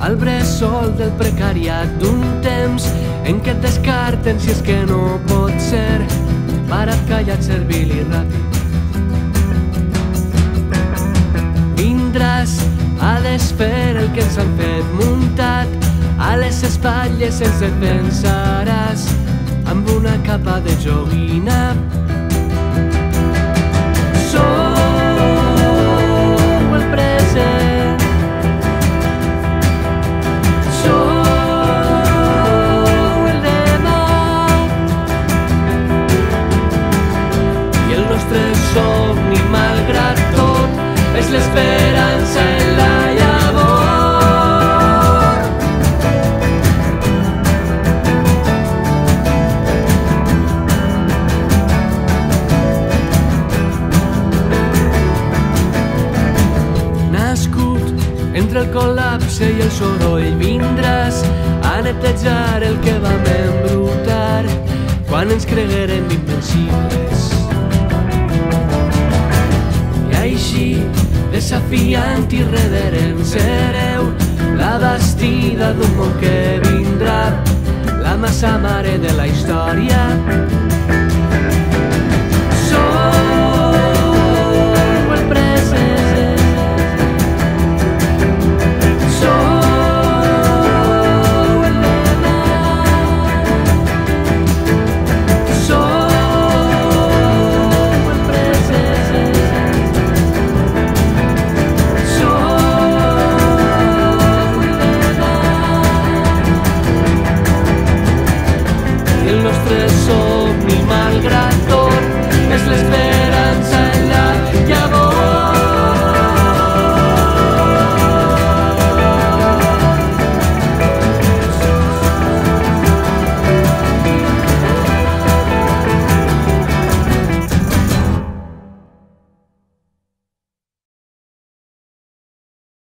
al bressol del precariat d'un temps en què et descarten si és que no pot ser, barat, callat, servil i ràpid. Vindràs a desfer el que ens han fet muntat a les espatlles, ens defensaràs amb una capa de joguina. Somni, malgrat tot, és l'esperança en la llavor. Nascut entre el col·lapse i el soroll, vindràs a netejar el que vam embrutar quan ens creguérem invencibles. Així, desafiant i irreverent, sereu la bastida d'un món que vindrà, la massa mare de la història.